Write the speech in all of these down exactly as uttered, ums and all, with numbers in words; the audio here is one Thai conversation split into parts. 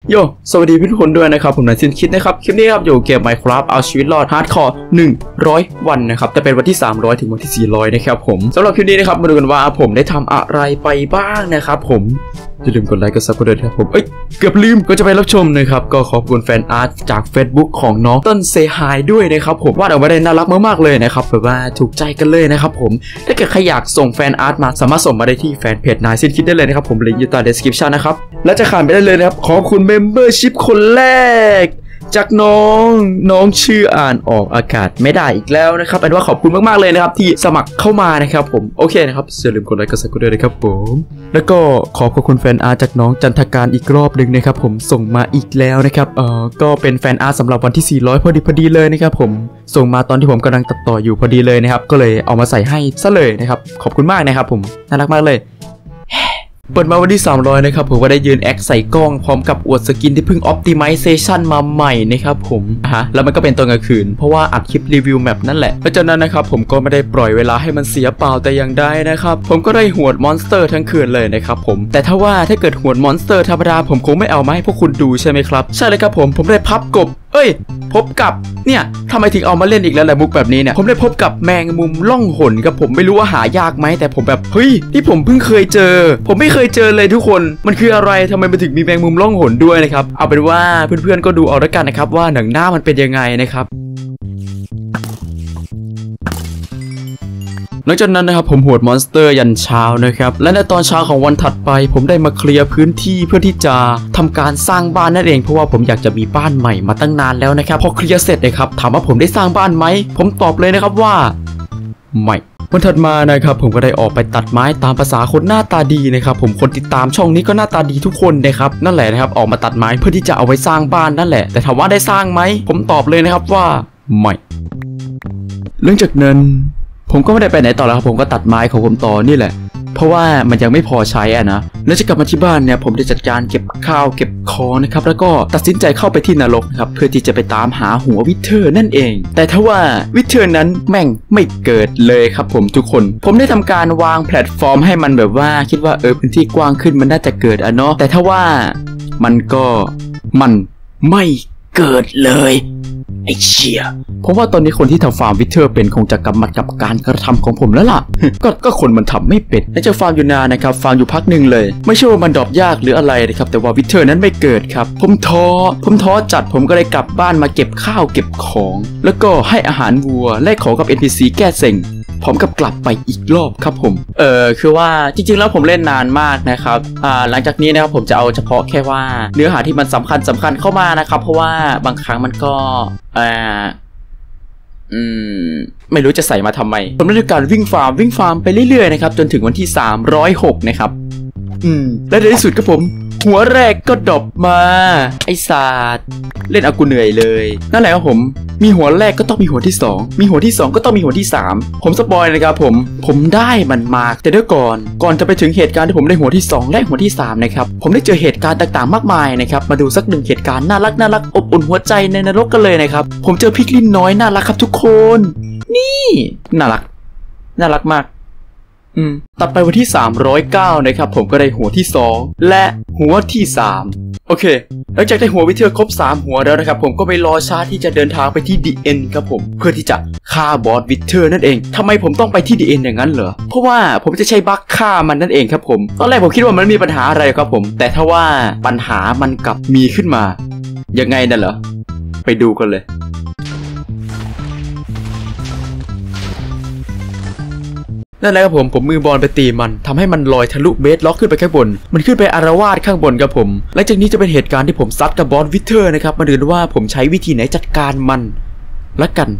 โยสวัสดีทุกคนด้วยนะครับผมนายซินคิดนะครับคลิปนี้ครับอยู่เกม Minecraft เอาชีวิตรอดฮาร์ดคอร์หนึ่งร้อยวันนะครับแต่เป็นวันที่สามร้อยถึงวันที่สี่ร้อยนะครับผมสำหรับคลิปนี้นะครับมาดูกันว่าผมได้ทำอะไรไปบ้างนะครับผมอย่าลืมกดไลค์กดซับกดด้วยครับผมเอ้ยเกือบลืมก็จะไปรับชมนะครับก็ขอบคุณแฟนอาร์ตจาก Facebook ของน้องต้นเซฮายด้วยนะครับผมวาดออกมาได้น่ารักมากๆเลยนะครับแบบว่าถูกใจกันเลยนะครับผมถ้าเกิดใครอยากส่งแฟนอาร์ตมาสามารถส่งมาได้ที่แฟนเพจนายซินคิดได้เลยนะครับผมลิงก์อยู่ใต้ description นะครับและจะขาดไม่ได้เลยนะครับขอบคุณเมมเบอร์ชิพคนแรกจากน้องน้องชื่ออ่านออกอากาศไม่ได้อีกแล้วนะครับเป็นว่าขอบคุณมากๆเลยนะครับที่สมัครเข้ามานะครับผมโอเคนะครับอย่าลืมกดไลค์กดซับสไครบ์ด้วยนะครับผมแล้วก็ขอบคุณแฟนอาร์ตจากน้องจันทการอีกรอบหนึ่งนะครับผมส่งมาอีกแล้วนะครับเอ่อก็เป็นแฟนอาร์ตสำหรับวันที่สี่ร้อยพอดีพอดีเลยนะครับผมส่งมาตอนที่ผมกำลังตัดต่ออยู่พอดีเลยนะครับก็เลยเอามาใส่ให้ซะเลยนะครับขอบคุณมากนะครับผมน่ารักมากเลยเปิดมาวันที่สามร้อยนะครับผมก็ได้ยืนแอคใส่กล้องพร้อมกับอวดสกินที่เพิ่ง Optimization มาใหม่นะครับผมฮะแล้วมันก็เป็นตอนกลางคืนเพราะว่าอัดคลิปรีวิวแมปนั่นแหละเพราะฉะนั้นนะครับผมก็ไม่ได้ปล่อยเวลาให้มันเสียเปล่าแต่อย่างใดนะครับผมก็ได้หวดมอนสเตอร์ทั้งคืนเลยนะครับผมแต่ถ้าว่าถ้าเกิดหวดมอนสเตอร์ธรรมดาผมคงไม่เอามาให้พวกคุณดูใช่ไหมครับใช่เลยครับผมผมได้พับกบเอ้ยพบกับเนี่ยทำไมถึงเอามาเล่นอีกแล้วแหละมุกแบบนี้เนี่ยผมได้พบกับแมงมุมล่องหนครับผมไม่รู้ว่าหายากไหมแต่ผมแบบเฮ้ยที่ผมเพิ่งเคยเจอผมไม่เคยเจอเลยทุกคนมันคืออะไรทำไมมันถึงมีแมงมุมล่องหนด้วยนะครับเอาเป็นว่าเพื่อนๆก็ดูเอาละกันนะครับว่าหนังหน้ามันเป็นยังไงนะครับหลังจากนั้นนะครับผมหวดมอนสเตอร์ยันเช้านะครับและในตอนเช้าของวันถัดไปผมได้มาเคลียร์พื้นที่เพื่อที่จะทำการสร้างบ้านนั่นเองเพราะว่าผมอยากจะมีบ้านใหม่มาตั้งนานแล้วนะครับพอเคลียร์เสร็จนะครับถามว่าผมได้สร้างบ้านไหมผมตอบเลยนะครับว่าไม่วันถัดมานะครับผมก็ได้ออกไปตัดไม้ตามภาษาคนหน้าตาดีนะครับผมคนติดตามช่องนี้ก็หน้าตาดีทุกคนนะครับนั่นแหละนะครับออกมาตัดไม้เพื่อที่จะเอาไว้สร้างบ้านนั่นแหละแต่ถามว่าได้สร้างไหมผมตอบเลยนะครับว่าไม่หลังจากนั้นผมก็ไม่ได้ไปไหนต่อแล้วครับผมก็ตัดไม้ของผมต่อนี่แหละเพราะว่ามันยังไม่พอใช้อ่ะนะแล้วจะกลับมาที่บ้านเนี่ยผมได้จัดการเก็บข้าวเก็บของนะครับแล้วก็ตัดสินใจเข้าไปที่นรกนะครับเพื่อที่จะไปตามหาหัววิเทอร์นั่นเองแต่ถ้าว่าวิเทอร์นั้นแม่งไม่เกิดเลยครับผมทุกคนผมได้ทำการวางแพลตฟอร์มให้มันแบบว่าคิดว่าเออพื้นที่กว้างขึ้นมันน่าจะเกิดอ่ะเนาะแต่ถ้าว่ามันก็มันไม่เกิดเลยไอ้เชี่ยเพราะว่าตอนนี้คนที่ทำฟาร์มวิเทอร์เป็นคงจะกำมัดกับการกระทำของผมแล้วล่ะ ก็ก็คนมันทำไม่เป็นและจะฟาร์มอยู่นานนะครับฟาร์มอยู่พักหนึ่งเลยไม่ใช่ว่ามันดรอปยากหรืออะไรนะครับแต่ว่าวิเทอร์นั้นไม่เกิดครับผมท้อผมท้อจัดผมก็เลยกลับบ้านมาเก็บข้าวเก็บของแล้วก็ให้อาหารวัวแลกของกับ เอ็น พี ซี แก้เซ็งพร้อมกับกลับไปอีกรอบครับผมเออคือว่าจริงๆแล้วผมเล่นนานมากนะครับอ่าหลังจากนี้นะครับผมจะเอาเฉพาะแค่ว่าเนื้อหาที่มันสำคัญสำคัญเข้ามานะครับเพราะว่าบางครั้งมันก็อ่าอืมไม่รู้จะใส่มาทำไมผมได้ทำการวิ่งฟาร์มวิ่งฟาร์มไปเรื่อยๆนะครับจนถึงวันที่สามร้อยหกนะครับอืมและในที่สุดครับผมหัวแรกก็ดรอปมาไอ้ศาสตร์เล่นเอากูเหนื่อยเลยนั่นแหละครับผมมีหัวแรกก็ต้องมีหัวที่สองมีหัวที่สองก็ต้องมีหัวที่สามผมสปอยนะครับผมผมได้มันมาแต่เดี๋ยวก่อนก่อนจะไปถึงเหตุการณ์ที่ผมได้หัวที่สองและหัวที่สามนะครับผมได้เจอเหตุการณ์ต่างๆมากมายนะครับมาดูสักหนึ่งเหตุการณ์น่ารักน่ารักอบอุ่นหัวใจในนรกกันเลยนะครับผมเจอพิกลินน้อยน่ารักครับทุกคนนี่น่ารักน่ารักมากอืมตัดไปวันที่สามร้อยเก้านะครับผมก็ได้หัวที่สองและหัวที่สามโอเคหลังจากได้หัววิเทอร์ครบสามหัวแล้วนะครับผมก็ไปรอชาร์จที่จะเดินทางไปที่ ดี เอ็น ครับผมเพื่อที่จะฆ่าบอสวิเทอร์นั่นเองทำไมผมต้องไปที่ ดี เอ็น อย่างนั้นเหรอเพราะว่าผมจะใช้บัคฆ่ามันนั่นเองครับผมตอนแรกผมคิดว่ามันมีปัญหาอะไรครับผมแต่ถ้าว่าปัญหามันกลับมีขึ้นมายังไงนั่นเหรอไปดูกันเลยนั่นแหละครับผมผมมือบอลไปตีมันทำให้มันลอยทะลุเบสล็อกขึ้นไปข้างบนมันขึ้นไปอารวาสข้างบนครับผมหลังจากนี้จะเป็นเหตุการณ์ที่ผมซัดกับบอสวิเทอร์นะครับมาดูว่าผมใช้วิธีไหนจัดการมันละกัน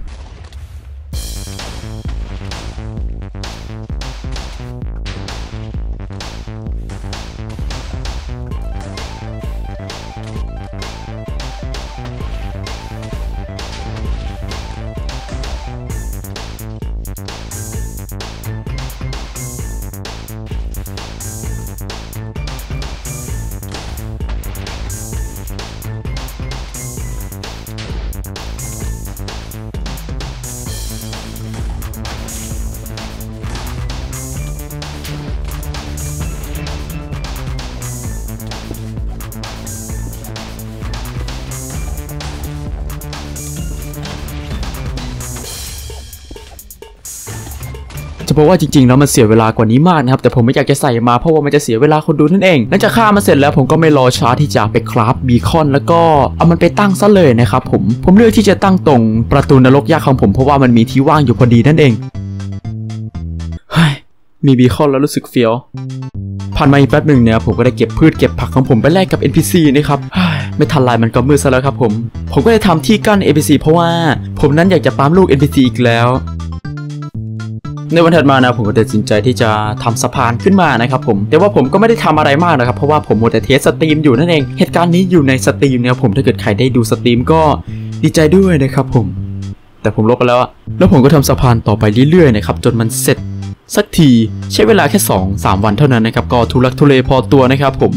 เพราะว่าจริงๆแล้วมันเสียเวลากว่านี้มากนะครับแต่ผมไม่อยากจะใส่มาเพราะว่ามันจะเสียเวลาคนดูนั่นเองหลังจากฆ่ามันเสร็จแล้วผมก็ไม่รอช้าที่จะไปคราฟบีคอนแล้วก็เอามันไปตั้งซะเลยนะครับผมผมเลือกที่จะตั้งตรงประตูนรกยักษ์ของผมเพราะว่ามันมีที่ว่างอยู่พอดีนั่นเองเฮ้ยมีบีคอนแล้วรู้สึกเฟี้ยวผ่านมาอีกแป๊บหนึ่งเนี่ยผมก็ได้เก็บพืชเก็บผักของผมไปแลกกับ เอ็น พี ซี นะครับไม่ทันไรมันก็มืดซะแล้วครับผมผมก็ได้ทำที่กั้น เอ็น พี ซี เพราะว่าผมนั้นอยากจะปั๊มลูก เอ็น พี ซี อีกแล้วในวันถัดมานะผมก็ตัดสินใจที่จะทำสะพานขึ้นมานะครับผมแต่ว่าผมก็ไม่ได้ทำอะไรมากนะครับเพราะว่าผมมัวแต่เทสสตรีมอยู่นั่นเองเหตุการณ์นี้อยู่ในสตรีมเนี่ยผมถ้าเกิดใครได้ดูสตรีมก็ดีใจด้วยนะครับผมแต่ผมลบไปแล้วแล้วผมก็ทำสะพานต่อไปเรื่อยๆนะครับจนมันเสร็จสักทีใช้เวลาแค่ สองถึงสาม วันเท่านั้นนะครับก็ทุลักทุเลพอตัวนะครับผม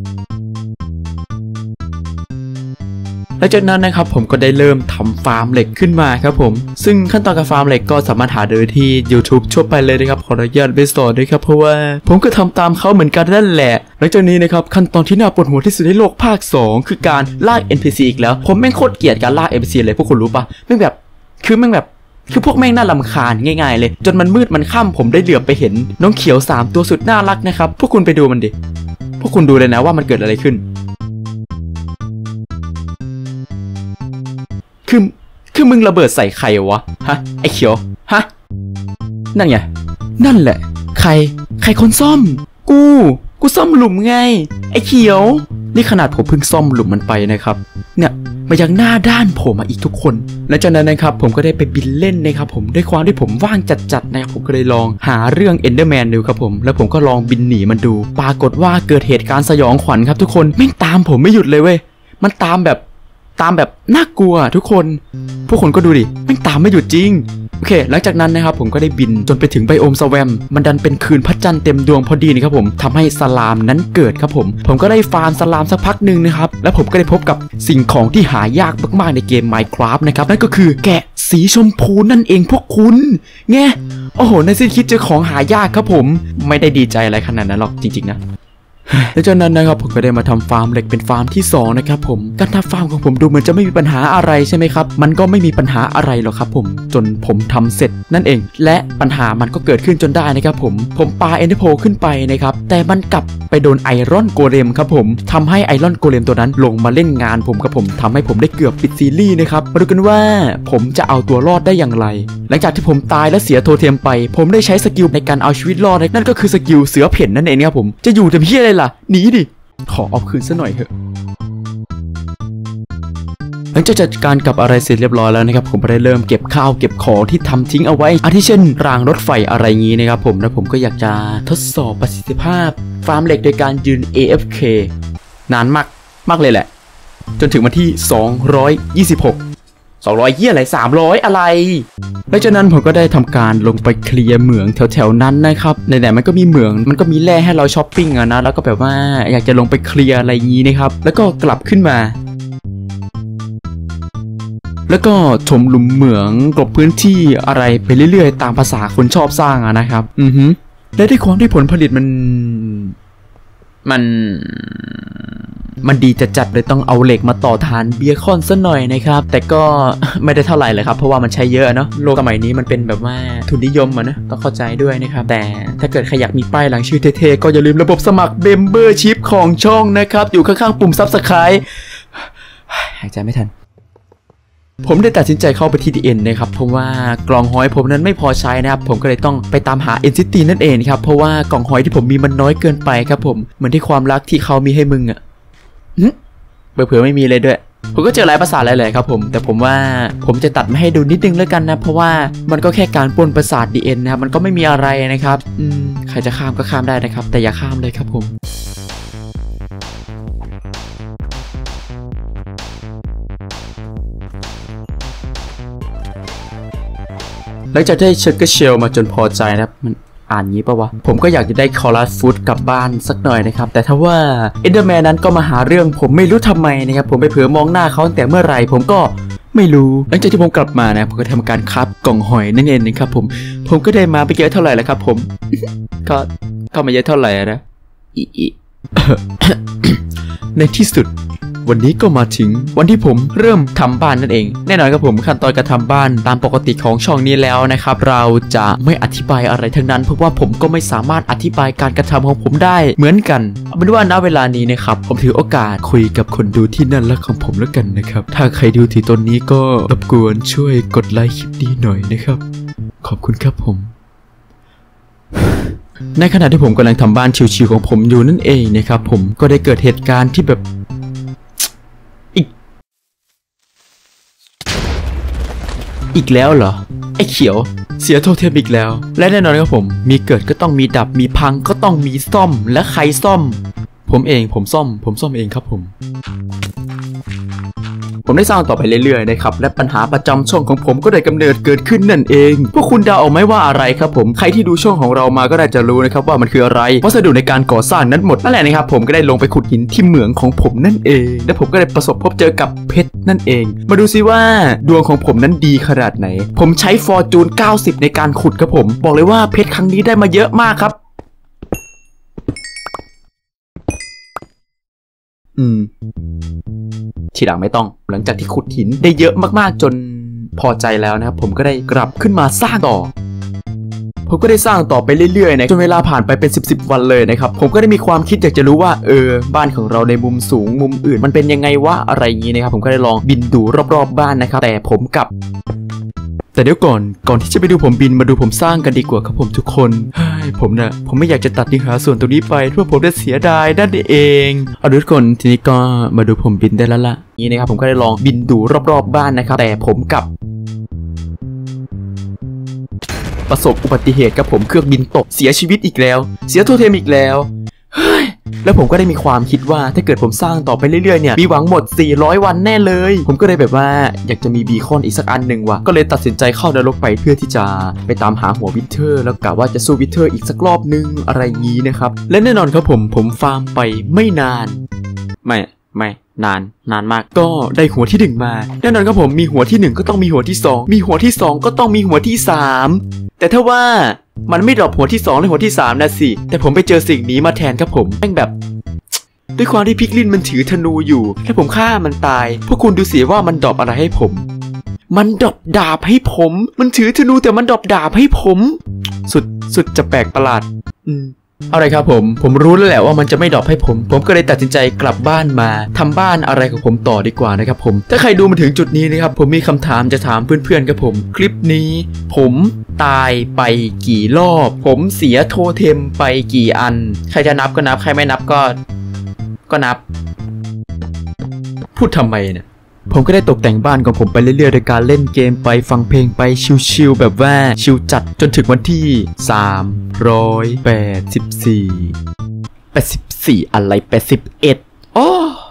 หลังจากนั้นนะครับผมก็ได้เริ่มทำฟาร์มเหล็กขึ้นมาครับผมซึ่งขั้นตอนการฟาร์มเหล็กก็สามารถหาได้ที่ YouTube ทั่วไปเลยนะครับขออนุญาตไปสอนด้วยครับเพราะว่าผมก็ทำตามเขาเหมือนกันนั่นแหละหลังจากนี้นะครับขั้นตอนที่น่าปวดหัวที่สุดในโลกภาคสองคือการลาก เอ็น พี ซี อีกแล้วผมแม่งโคตรเกลียดการลาก เอ็น พี ซี เลยพวกคุณรู้ปะแม่งแบบคือแม่งแบบคือพวกแม่งน่ารำคาญง่ายๆเลยจนมันมืดมันค่ำผมได้เหลือบไปเห็นน้องเขียวสามตัวสุดน่ารักนะครับพวกคุณไปดูมันดิพวกคุณดูเลยนะว่ามันเกิดอะไรขึ้นคือคือมึงระเบิดใส่ใครวะฮะไอเขียวฮะนั่นไงนั่นแหละใครใครคนซ่อมกูกูซ่อมหลุมไงไอเขียวนี่ขนาดผมเพิ่งซ่อมหลุมมันไปนะครับเนี่ยมายังหน้าด้านผมมาอีกทุกคนและจากนั้นนะครับผมก็ได้ไปบินเล่นนะครับผมด้วยความที่ผมว่างจัดๆนะครับผมก็เลยลองหาเรื่อง Enderman ดูครับผมแล้วผมก็ลองบินหนีมันดูปรากฏว่าเกิดเหตุการณ์สยองขวัญครับทุกคนแม่งตามผมไม่หยุดเลยเว้ยมันตามแบบตามแบบน่ากลัวทุกคนพวกคนก็ดูดิแม่งตามไม่หยุดจริงโอเคหลังจากนั้นนะครับผมก็ได้บินจนไปถึงไบโอมสแวมมันดันเป็นคืนพระจันทร์เต็มดวงพอดีนะครับผมทำให้สลามนั้นเกิดครับผมผมก็ได้ฟาร์มสลามสักพักหนึ่งนะครับแล้วผมก็ได้พบกับสิ่งของที่หายากมากๆในเกม Minecraft นะครับนั่นก็คือแกะสีชมพูนั่นเองพวกคุณไงโอ้โหในสิ้นคิดเจอของหายากครับผมไม่ได้ดีใจอะไรขนาดนั้นหรอกจริงๆนะและจากนั้นนะครับผมก็ได้มาทำฟาร์มเหล็กเป็นฟาร์มที่สองนะครับผมการทำฟาร์มของผมดูเหมือนจะไม่มีปัญหาอะไรใช่ไหมครับมันก็ไม่มีปัญหาอะไรหรอกครับผมจนผมทำเสร็จนั่นเองและปัญหามันก็เกิดขึ้นจนได้นะครับผมผมปาเอนเดอร์โพขึ้นไปนะครับแต่มันกลับไปโดนไอรอนโกเลมครับผมทำให้ไอรอนโกเลมตัวนั้นลงมาเล่นงานผมครับผมทำให้ผมได้เกือบปิดซีรีส์นะครับมาดูกันว่าผมจะเอาตัวรอดได้อย่างไรหลังจากที่ผมตายและเสียโทเทมไปผมได้ใช้สกิลในการเอาชีวิตรอดนั่นก็คือสกิลเสือเพ่นนั่นเองครับผมจะอยู่แต่เพี้ยอะไรล่ะหนีดิขอเอาคืนซะหน่อยเถอะหลังจากจัดการกับอะไรเสร็จเรียบร้อยแล้วนะครับผมได้เริ่มเก็บข้าวเก็บของที่ทำทิ้งเอาไว้อาทิเช่นรางรถไฟอะไรงี้นะครับผมและผมก็อยากจะทดสอบประสิทธิภาพฟาร์มเหล็กโดยการยืน เอ เอฟ เค นานมากมากเลยแหละจนถึงวันที่สองร้อยยี่สิบหก สองร้อยยี่อะไรสามร้อยอะไรหลังจากนั้นผมก็ได้ทำการลงไปเคลียร์เหมืองแถวๆนั้นนะครับไหนๆมันก็มีเหมืองมันก็มีแร่ให้เราช้อปปิ้งอะนะแล้วก็แบบว่าอยากจะลงไปเคลียร์อะไรงี้นะครับแล้วก็กลับขึ้นมาแล้วก็ถมหลุมเหมืองกลบพื้นที่อะไรไปเรื่อยๆตามภาษาคนชอบสร้างอะนะครับอือฮึและด้วยความที่ผลผลิตมันมันมันดีจัดๆเลยต้องเอาเหล็กมาต่อฐานเบียร์คอนซะหน่อยนะครับแต่ก็ไม่ได้เท่าไหร่เลยครับเพราะว่ามันใช้เยอะเนาะโลกสมัยนี้มันเป็นแบบว่าทุนนิยมอะนะต้องเข้าใจด้วยนะครับแต่ถ้าเกิดใครอยากมีป้ายหลังชื่อเท่ๆก็อย่าลืมระบบสมัครเมมเบอร์ชิพของช่องนะครับอยู่ข้างๆปุ่มซับสไครบ์หายใจไม่ทันผมได้ตัดสินใจเข้าไปที่ ดี เอ็น นะครับเพราะว่ากล่องหอยผมนั้นไม่พอใช้นะครับผมก็เลยต้องไปตามหา เอ็น ซิตี้ นั่นเองครับเพราะว่ากล่องหอยที่ผมมีมันน้อยเกินไปครับผมเหมือนที่ความรักที่เขามีให้มึงอะเผื่อๆไม่มีเลยด้วยผมก็เจอหลายภาษาหลายๆครับผมแต่ผมว่าผมจะตัดมาให้ดูนิดนึงแล้วกันนะเพราะว่ามันก็แค่การปนประสาท ดี เอ็น นะครับมันก็ไม่มีอะไรนะครับอืมใครจะข้ามก็ข้ามได้นะครับแต่อย่าข้ามเลยครับผมหลังจากได้เชคเกอร์เชลมาจนพอใจนะครับมันอ่านงี้ปะวะผมก็อยากจะได้คอรัสฟูดกลับบ้านสักหน่อยนะครับแต่ถ้าว่าเอนเดอร์แมนนั้นก็มาหาเรื่องผมไม่รู้ทำไมนะครับผมไปเผลอมองหน้าเขาตั้งแต่เมื่อไหร่ผมก็ไม่รู้หลังจากที่ผมกลับมานะผมก็ทำการคับกล่องหอยนั่นเองนะครับผมผมก็ได้มาไปเยอะเท่าไหร่แล้วครับผมก็ก็มาเยอะเท่าไหร่นะอีอีในที่สุดวันนี้ก็มาถึงวันที่ผมเริ่มทำบ้านนั่นเองแน่นอนครับผมขั้นตอนการทำบ้านตามปกติของช่องนี้แล้วนะครับเราจะไม่อธิบายอะไรทั้งนั้นเพราะว่าผมก็ไม่สามารถอธิบายการกระทำของผมได้เหมือนกันเอาเป็นว่าณเวลานี้นะครับผมถือโอกาสคุยกับคนดูที่นั่นและของผมแล้วกันนะครับถ้าใครดูถึงตอนนี้ก็รบกวนช่วยกดไลค์คลิปนี้หน่อยนะครับขอบคุณครับผมในขณะที่ผมกำลังทำบ้านชิวๆของผมอยู่นั่นเองนะครับผมก็ได้เกิดเหตุการณ์ที่แบบอีกอีกแล้วเหรอไอ้เขียวเสียโทเทมอีกแล้วและแน่นอนครับผมมีเกิดก็ต้องมีดับมีพังก็ต้องมีซ่อมและใครซ่อมผมเองผมซ่อมผมซ่อมเองครับผมผมได้สร้างต่อไปเรื่อยๆนะครับและปัญหาประจำช่องของผมก็ได้กำเนิดเกิดขึ้นนั่นเองพวกคุณเดาออกไหมว่าอะไรครับผมใครที่ดูช่องของเรามาก็ได้จะรู้นะครับว่ามันคืออะไรวัสดุในการก่อสร้างนั้นหมดนั่นแหละนะครับผมก็ได้ลงไปขุดหินที่เหมืองของผมนั่นเองและผมก็ได้ประสบพบเจอกับเพชรนั่นเองมาดูซิว่าดวงของผมนั้นดีขนาดไหนผมใช้ฟอร์จูนเก้าสิบในการขุดครับผมบอกเลยว่าเพชรครั้งนี้ได้มาเยอะมากครับอืมทีหลังไม่ต้องหลังจากที่ขุดหินได้เยอะมากๆจนพอใจแล้วนะครับผมก็ได้กลับขึ้นมาสร้างต่อผมก็ได้สร้างต่อไปเรื่อยๆนะจนเวลาผ่านไปเป็นสิบสิบวันเลยนะครับผมก็ได้มีความคิดอยากจะรู้ว่าเออบ้านของเราในมุมสูงมุมอื่นมันเป็นยังไงวะอะไรอย่างนี้นะครับผมก็ได้ลองบินดูรอบๆ บ, บ้านนะครับแต่ผมกลับแต่เดี๋ยวก่อนก่อนที่จะไปดูผมบินมาดูผมสร้างกันดีกว่าครับผมทุกคนผมนะผมไม่อยากจะตัดเนื้อหาส่วนตรงนี้ไปเพราะผมจะเสียดายนั่นเองเอาทุกคนทีนี้ก็มาดูผมบินได้แล้วล่ะนี่นะครับผมก็ได้ลองบินดูรอบๆ บบ้านนะครับแต่ผมกลับประสบอุบัติเหตุกับผมเครื่องบินตกเสียชีวิตอีกแล้วเสียโทเทมอีกแล้วแล้วผมก็ได้มีความคิดว่าถ้าเกิดผมสร้างต่อไปเรื่อยๆเนี่ยมีหวังหมดสี่ร้อยวันแน่เลยผมก็เลยแบบว่าอยากจะมีบีคอนอีกสักอันหนึ่งว่ะก็เลยตัดสินใจเข้านรกไปเพื่อที่จะไปตามหาหัววินเทอร์แล้วกะว่าจะสู้วินเทอร์อีกสักรอบนึงอะไรงี้นะครับและแน่นอนครับผมผมฟาร์มไปไม่นานไม่ไม่นานนานมากก็ได้หัวที่หนึ่งมาแน่นอนครับผมมีหัวที่หนึ่งก็ต้องมีหัวที่สองมีหัวที่สองก็ต้องมีหัวที่สามแต่ถ้าว่ามันไม่ดรอปหัวที่สองและหัวที่สามนะสิแต่ผมไปเจอสิ่งนี้มาแทนครับผมแม่งแบบด้วยความที่พิกลินมันถือธนูอยู่แค่ผมฆ่ามันตายพวกคุณดูเสียว่ามันดรอปอะไรให้ผมมันดรอปดาบให้ผมมันถือธนูแต่มันดรอปดาบให้ผมสุดสุดจะแปลกประหลาดอืมอะไรครับผมผมรู้แล้วแหละว่ามันจะไม่ดรอปให้ผมผมก็เลยตัดสินใจกลับบ้านมาทำบ้านอะไรของผมต่อดีกว่านะครับผมถ้าใครดูมาถึงจุดนี้นะครับผมมีคำถามจะถามเพื่อนๆกับผมคลิปนี้ผมตายไปกี่รอบผมเสียโทเทมไปกี่อันใครจะนับก็นับใครไม่นับก็ก็นับพูดทำไมเนี่ยผมก็ได้ตกแต่งบ้านของผมไปเรื่อยๆโดยการเล่นเกมไปฟังเพลงไปชิลๆแบบว่าชิลจัดจนถึงวันที่สามร้อยแปดสิบสี่ แปดสิบสี่อะไรแปดสิบเอ็ดอ้อ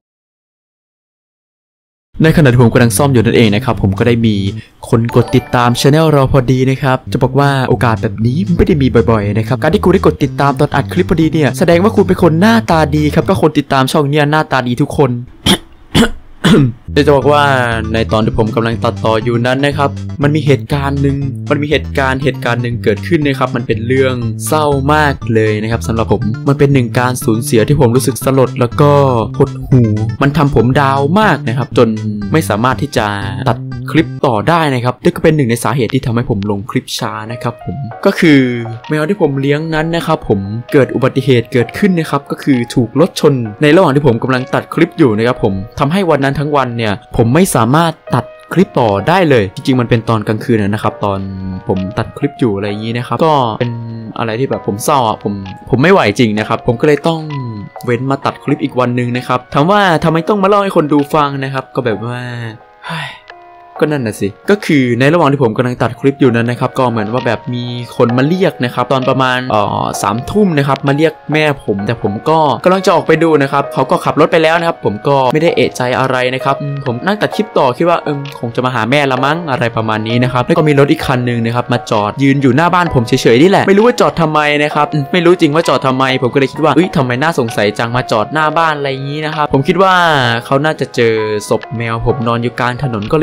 ในขณะที่ผมกำลังซ่อมอยู่นั่นเองนะครับผมก็ได้มีคนกดติดตามช anel เราพอดีนะครับจะบอกว่าโอกาสแบบนี้ไม่ได้มีบ่อยๆนะครับการที่คุณได้กดติดตามตอนอัดคลิปพอดีเนี่ยแสดงว่าคุณเป็นคนหน้าตาดีครับก็คนติดตามช่องเนี้ยหน้าตาดีทุกคน จะบอกว่าในตอนที่ผมกำลังตัดต่ออยู่นั้นนะครับมันมีเหตุการณ์หนึ่งมันมีเหตุการณ์เหตุการณ์หนึ่งเกิดขึ้นนะครับมันเป็นเรื่องเศร้ามากเลยนะครับสำหรับผมมันเป็นหนึ่งการสูญเสียที่ผมรู้สึกสลดแล้วก็หดหู่มันทำผมดาวมากนะครับจนไม่สามารถที่จะตัดคลิปต่อได้นะครับนี่ก็เป็นหนึ่งในสาเหตุที่ทำให้ผมลงคลิปช้านะครับผมก็คือแมวที่ผมเลี้ยงนั้นนะครับผมเกิดอุบัติเหตุเกิดขึ้นนะครับก็คือถูกรถชนในระหว่างที่ผมกำลังตัดคลิปอยู่นะครับผมทำให้วันนั้นทั้งวันเนี่ยผมไม่สามารถตัดคลิปต่อได้เลยจริงๆมันเป็นตอนกลางคืนนะครับตอนผมตัดคลิปอยู่อะไรอย่างนี้นะครับก็เป็นอะไรที่แบบผมเศร้าอ่ะผมผมไม่ไหวจริงนะครับผมก็เลยต้องเว้นมาตัดคลิปอีกวันนึงนะครับถามว่าทำไมต้องมาเล่าให้คนดูฟังนะครับก็แบบว่าก็นั่นน่ะสิก็คือในระหว่างที่ผมกำลังตัดคลิปอยู่นั้นนะครับก็เหมือนว่าแบบมีคนมาเรียกนะครับตอนประมาณเอ่อสามทุ่มนะครับมาเรียกแม่ผมแต่ผมก็กำลังจะออกไปดูนะครับเขาก็ขับรถไปแล้วนะครับผมก็ไม่ได้เอะใจอะไรนะครับผมนั่งตัดคลิปต่อคิดว่าเออคงจะมาหาแม่ละมั้งอะไรประมาณนี้นะครับแล้วก็มีรถอีกคันนึงนะครับมาจอดยืนอยู่หน้าบ้านผมเฉยๆนี่แหละไม่รู้ว่าจอดทำไมนะครับไม่รู้จริงว่าจอดทำไมผมก็เลยคิดว่าเอ้ยทำไมน่าสงสัยจังมาจอดหน้าบ้านอะไรอย่างนี้นะครับผมคิดว่าเขาน่าจะเจอศพแมวผมนอนอยู่กลางถนนก็เลยเคลื่อนศพ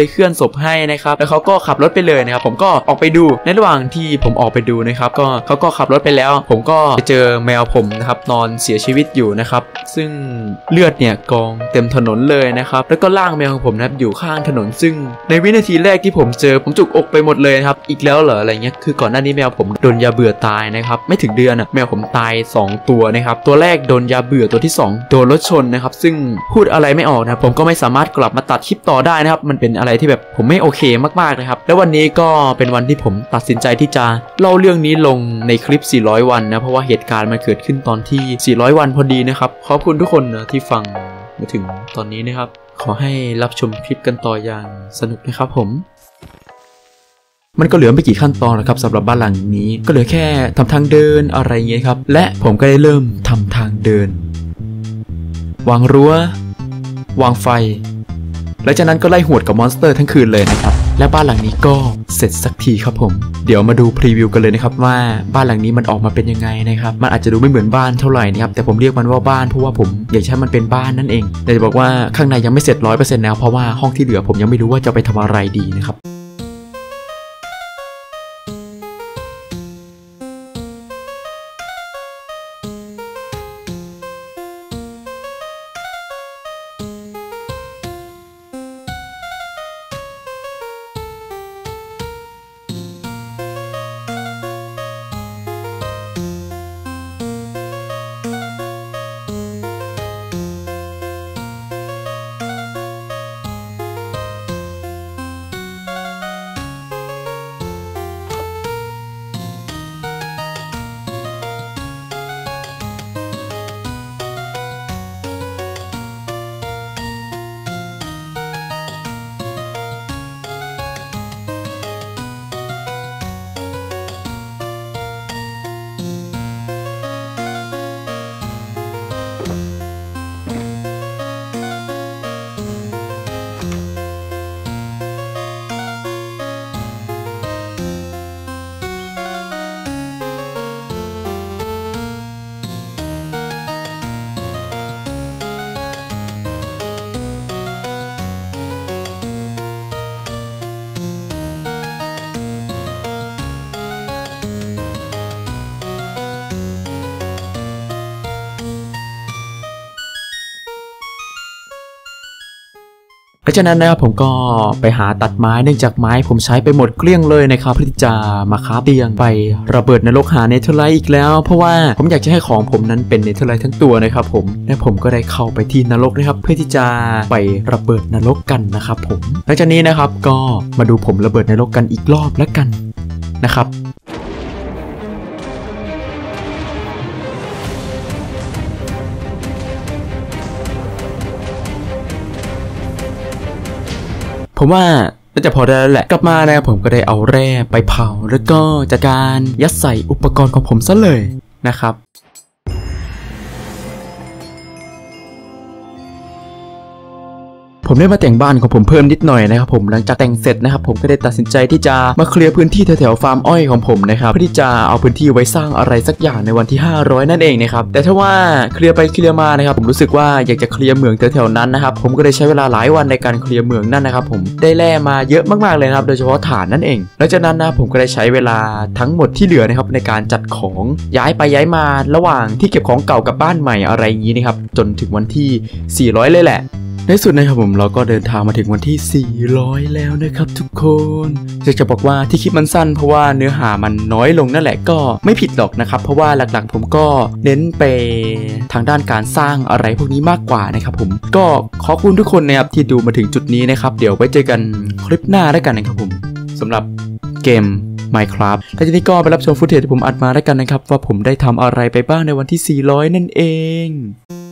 บให้นะครับแล้วเขาก็ขับรถไปเลยนะครับผมก็ออกไปดูในระหว่างที่ผมออกไปดูนะครับก็เขาก็ขับรถไปแล้วผมก็ไปเจอแมวผมนะครับนอนเสียชีวิตอยู่นะครับซึ่งเลือดเนี่ยกองเต็มถนนเลยนะครับแล้วก็ร่างแมวของผมนะครับอยู่ข้างถนนซึ่งในวินาทีแรกที่ผมเจอผมจุกอกไปหมดเลยครับอีกแล้วเหรออะไรเงี้ยคือก่อนหน้านี้แมวผมโดนยาเบื่อตายนะครับไม่ถึงเดือนอะแมวผมตายสองตัวนะครับตัวแรกโดนยาเบื่อตัวที่สองโดนรถชนนะครับซึ่งพูดอะไรไม่ออกนะผมก็ไม่สามารถกลับมาตัดคลิปต่อได้นะครับมันเป็นอะไรที่แบบผมไม่โอเคมากๆนะครับแล้ววันนี้ก็เป็นวันที่ผมตัดสินใจที่จะเล่าเรื่องนี้ลงในคลิปสี่ร้อยวันนะเพราะว่าเหตุการณ์มันเกิดขึ้นตอนที่สี่ร้อยวันพอดีนะครับขอบคุณทุกคนนะที่ฟังมาถึงตอนนี้นะครับขอให้รับชมคลิปกันต่ออย่างสนุกนะครับผมมันก็เหลือไม่กี่ขั้นตอนแล้วครับสำหรับบ้านหลังนี้ก็เหลือแค่ทำทางเดินอะไรเงี้ยครับและผมก็ได้เริ่มทำทางเดินวางรั้ววางไฟและจากนั้นก็ไล่หวดกับมอนสเตอร์ทั้งคืนเลยนะครับและบ้านหลังนี้ก็เสร็จสักทีครับผมเดี๋ยวมาดูพรีวิวกันเลยนะครับว่าบ้านหลังนี้มันออกมาเป็นยังไงนะครับมันอาจจะดูไม่เหมือนบ้านเท่าไหร่นะครับแต่ผมเรียกมันว่าบ้านเพราะว่าผมอยากให้มันเป็นบ้านนั่นเองแต่จะบอกว่าข้างในยังไม่เสร็จ ร้อยเปอร์เซ็นต์ แล้วเพราะว่าห้องที่เหลือผมยังไม่รู้ว่าจะไปทำอะไรดีนะครับเพราะฉะนั้นนะครับผมก็ไปหาตัดไม้เนื่องจากไม้ผมใช้ไปหมดเกลี้ยงเลยนะครับเพื่อที่จะมาค้าเตียงไประเบิดนรกหาเนเธอร์ไลท์อีกแล้วเพราะว่าผมอยากจะให้ของผมนั้นเป็นเนเธอร์ไลท์ทั้งตัวนะครับผมและผมก็ได้เข้าไปที่นรกนะครับเพื่อที่จะไประเบิดนรกกันนะครับผมหลังจากนี้นะครับก็มาดูผมระเบิดนรกกันอีกรอบแล้วกันนะครับผมว่าน่าจะพอได้แล้วแหละกลับมานะครับผมก็ได้เอาแร่ไปเผาแล้วก็จัดการยัดใส่อุปกรณ์ของผมซะเลยนะครับผมได้มาแต่งบ้านของผมเพิ่มนิดหน่อยนะครับผมหลังจากแต่งเสร็จนะครับผมก็ได้ตัดสินใจที่จะมาเคลียร์พื้นที่แถวๆฟาร์มอ้อยของผมนะครับเพื่อที่จะเอาพื้นที่ไว้สร้างอะไรสักอย่างในวันที่ห้าร้อยนั่นเองนะครับแต่ถ้าว่าเคลียร์ไปเคลียร์มานะครับผมรู้สึกว่าอยากจะเคลียร์เหมืองแถวๆนั้นนะครับผมก็ได้ใช้เวลาหลายวันในการเคลียร์เหมืองนั่นนะครับผมได้แร่มาเยอะมากๆเลยครับโดยเฉพาะถ่านนั่นเองหลังจากนั้นนะผมก็ได้ใช้เวลาทั้งหมดที่เหลือนะครับในการจัดของย้ายไปย้ายมาระหว่างที่เก็บของเก่ากับบ้านใหม่อะไรอย่างนี้นะครับจนถึงวันที่สี่ร้อยเลยแหละในสุดนะครับผมเราก็เดินทางมาถึงวันที่สี่ร้อยแล้วนะครับทุกคนอยากจะบอกว่าที่คลิปมันสั้นเพราะว่าเนื้อหามันน้อยลงนั่นแหละก็ไม่ผิดหรอกนะครับเพราะว่าหลักๆผมก็เน้นไปทางด้านการสร้างอะไรพวกนี้มากกว่านะครับผมก็ขอบคุณทุกคนนะครับที่ดูมาถึงจุดนี้นะครับเดี๋ยวไว้เจอกันคลิปหน้าแล้วกันนะครับผมสำหรับเกม Minecraft และทีนี้ก็ไปรับชมฟุตเทจที่ผมอัดมาแล้วกันนะครับว่าผมได้ทำอะไรไปบ้างในวันที่สี่ร้อยนั่นเอง